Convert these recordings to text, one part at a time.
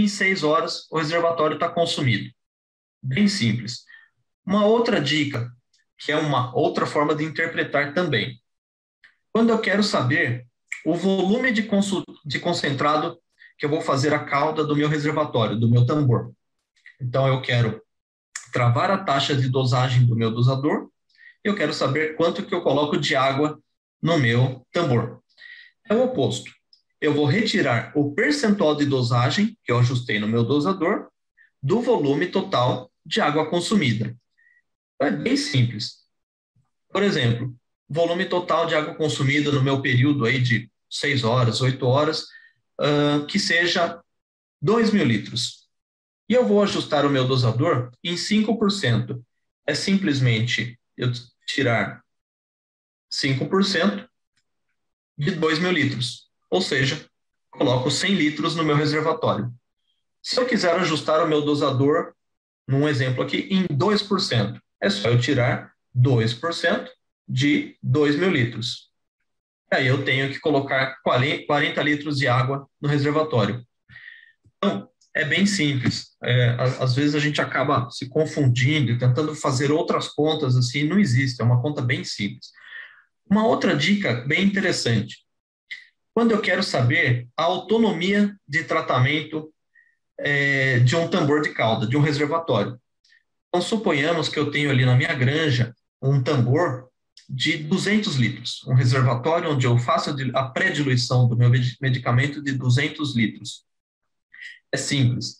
em 6 horas o reservatório está consumido. Bem simples. Uma outra dica, que é uma outra forma de interpretar também. Quando eu quero saber o volume de concentrado que eu vou fazer a cauda do meu reservatório, do meu tambor. Então, eu quero travar a taxa de dosagem do meu dosador, eu quero saber quanto que eu coloco de água no meu tambor. É o oposto. Eu vou retirar o percentual de dosagem que eu ajustei no meu dosador do volume total de água consumida. É bem simples. Por exemplo, volume total de água consumida no meu período aí de 6 horas, 8 horas, que seja 2.000 litros. E eu vou ajustar o meu dosador em 5%. É simplesmente eu tirar 5% de 2.000 litros. Ou seja, coloco 100 litros no meu reservatório. Se eu quiser ajustar o meu dosador, num exemplo aqui, em 2%, é só eu tirar 2% de 2.000 litros. Aí eu tenho que colocar 40 litros de água no reservatório. Então, é bem simples. Às vezes a gente acaba se confundindo e tentando fazer outras contas assim, não existe, é uma conta bem simples. Uma outra dica bem interessante. Quando eu quero saber a autonomia de tratamento de um tambor de cauda, de um reservatório. Então, suponhamos que eu tenho ali na minha granja um tambor de 200 litros, um reservatório onde eu faço a pré-diluição do meu medicamento de 200 litros. É simples.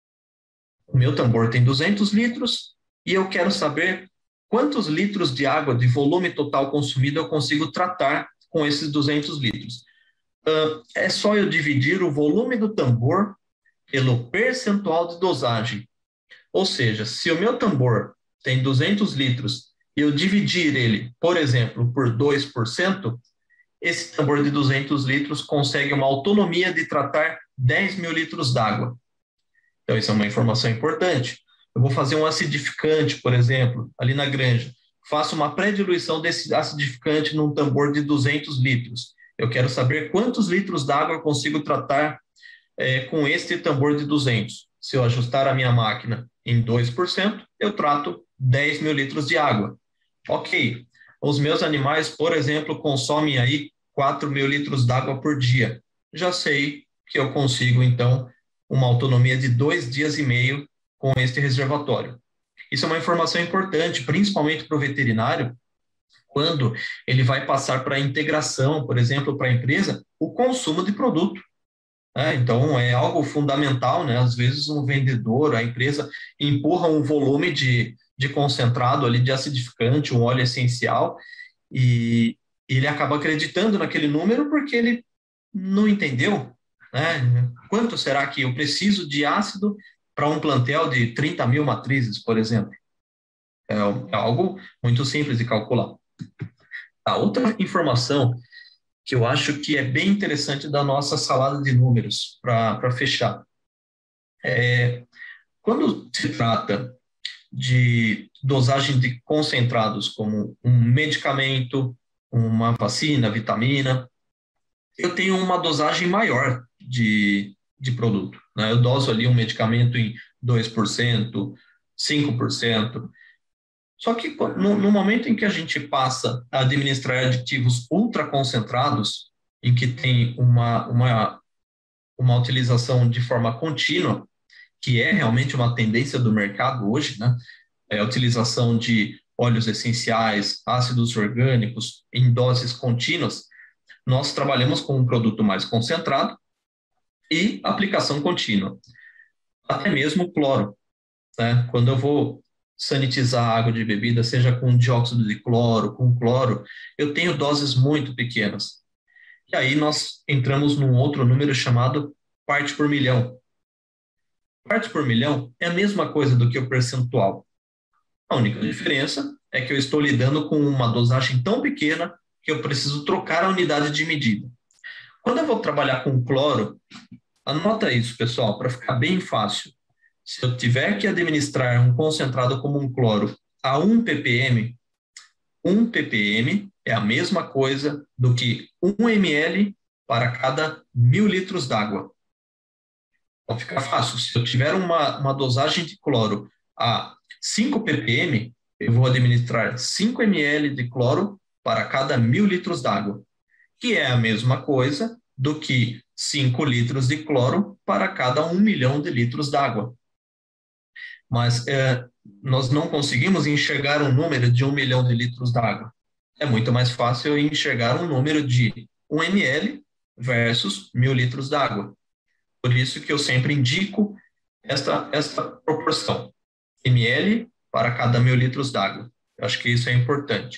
O meu tambor tem 200 litros e eu quero saber quantos litros de água de volume total consumido eu consigo tratar com esses 200 litros. É só eu dividir o volume do tambor pelo percentual de dosagem. Ou seja, se o meu tambor tem 200 litros e eu dividir ele, por exemplo, por 2%, esse tambor de 200 litros consegue uma autonomia de tratar 10.000 litros d'água. Então, isso é uma informação importante. Eu vou fazer um acidificante, por exemplo, ali na granja. Faço uma pré-diluição desse acidificante num tambor de 200 litros. Eu quero saber quantos litros d'água eu consigo tratar com este tambor de 200. Se eu ajustar a minha máquina em 2%, eu trato 10.000 litros de água. Ok, os meus animais, por exemplo, consomem aí 4.000 litros d'água por dia. Já sei que eu consigo, então, uma autonomia de 2 dias e meio com este reservatório. Isso é uma informação importante, principalmente para o veterinário, quando ele vai passar para a integração, por exemplo, para a empresa, o consumo de produto. Então, é algo fundamental, né? Às vezes, um vendedor, a empresa, empurra um volume de concentrado ali, de acidificante, um óleo essencial, e ele acaba acreditando naquele número porque ele não entendeu, né? Quanto será que eu preciso de ácido para um plantel de 30.000 matrizes, por exemplo? É algo muito simples de calcular. A outra informação que eu acho que é bem interessante da nossa salada de números para fechar. Quando se trata de dosagem de concentrados como um medicamento, uma vacina, vitamina, eu tenho uma dosagem maior de produto, né? Eu doso ali um medicamento em 2%, 5%. Só que no momento em que a gente passa a administrar aditivos ultraconcentrados, em que tem uma utilização de forma contínua, que é realmente uma tendência do mercado hoje, né? É a utilização de óleos essenciais, ácidos orgânicos em doses contínuas, nós trabalhamos com um produto mais concentrado e aplicação contínua. Até mesmo cloro, né? Quando eu vou sanitizar a água de bebida, seja com dióxido de cloro, com cloro, eu tenho doses muito pequenas. E aí nós entramos num outro número chamado parte por milhão. Parte por milhão é a mesma coisa do que o percentual. A única diferença é que eu estou lidando com uma dosagem tão pequena que eu preciso trocar a unidade de medida. Quando eu vou trabalhar com cloro, anota isso, pessoal, para ficar bem fácil. Se eu tiver que administrar um concentrado como um cloro a 1 ppm, 1 ppm é a mesma coisa do que 1 ml para cada 1.000 litros d'água. Então fica fácil. Se eu tiver uma dosagem de cloro a 5 ppm, eu vou administrar 5 ml de cloro para cada 1.000 litros d'água, que é a mesma coisa do que 5 litros de cloro para cada 1 milhão de litros d'água. Mas nós não conseguimos enxergar um número de 1 milhão de litros d'água. É muito mais fácil enxergar um número de 1 ml versus 1.000 litros d'água. Por isso que eu sempre indico esta proporção, ml para cada 1.000 litros d'água. Eu acho que isso é importante.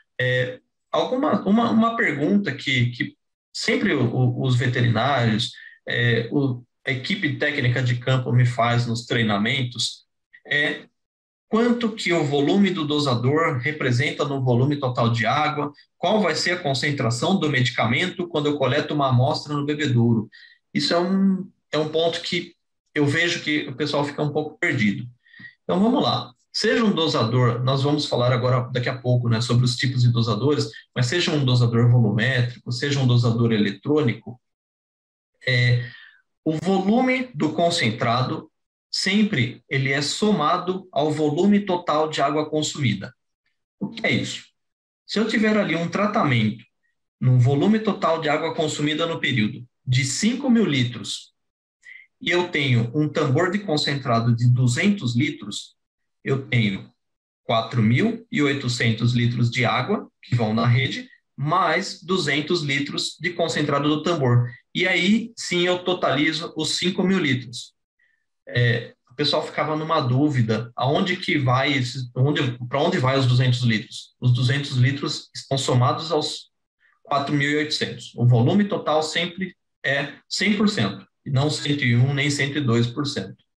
Uma pergunta que sempre os veterinários, a equipe técnica de campo me faz nos treinamentos é quanto que o volume do dosador representa no volume total de água, qual vai ser a concentração do medicamento quando eu coleto uma amostra no bebedouro. Isso é um ponto que eu vejo que o pessoal fica um pouco perdido. Então vamos lá. Seja um dosador, nós vamos falar agora, daqui a pouco, né, sobre os tipos de dosadores, mas seja um dosador volumétrico, seja um dosador eletrônico, o volume do concentrado sempre ele é somado ao volume total de água consumida. O que é isso? Se eu tiver ali um tratamento num volume total de água consumida no período de 5.000 litros e eu tenho um tambor de concentrado de 200 litros, eu tenho 4.800 litros de água que vão na rede, mais 200 litros de concentrado do tambor. E aí, sim, eu totalizo os 5.000 litros. O pessoal ficava numa dúvida, para onde vai os 200 litros? Os 200 litros estão somados aos 4.800. O volume total sempre é 100%, e não 101% nem 102%.